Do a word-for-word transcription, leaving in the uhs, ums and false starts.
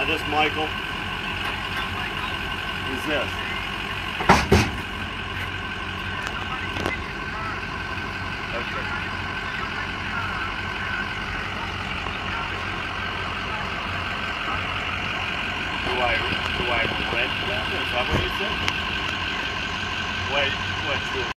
Hi, this Michael. Who's this? Okay. Do I do I rent them? Is that what you said? Wait, what?